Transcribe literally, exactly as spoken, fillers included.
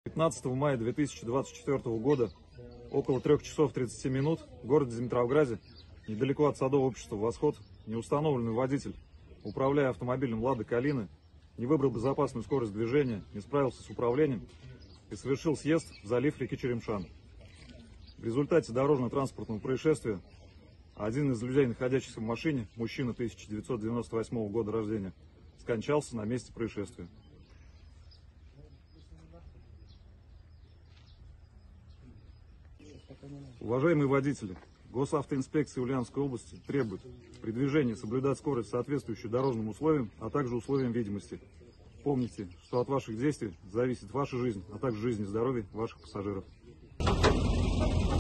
пятнадцатого мая две тысячи двадцать четвёртого года около трех часов тридцати минут в городе Димитровграде, недалеко от садового общества «Восход», неустановленный водитель, управляя автомобилем «Лада Калина», не выбрал безопасную скорость движения, не справился с управлением и совершил съезд в залив реки Черемшан. В результате дорожно-транспортного происшествия один из людей, находящихся в машине, мужчина тысяча девятьсот девяносто восьмого года рождения, скончался на месте происшествия. Уважаемые водители, Госавтоинспекция Ульяновской области требует при движении соблюдать скорость, соответствующую дорожным условиям, а также условиям видимости. Помните, что от ваших действий зависит ваша жизнь, а также жизнь и здоровье ваших пассажиров.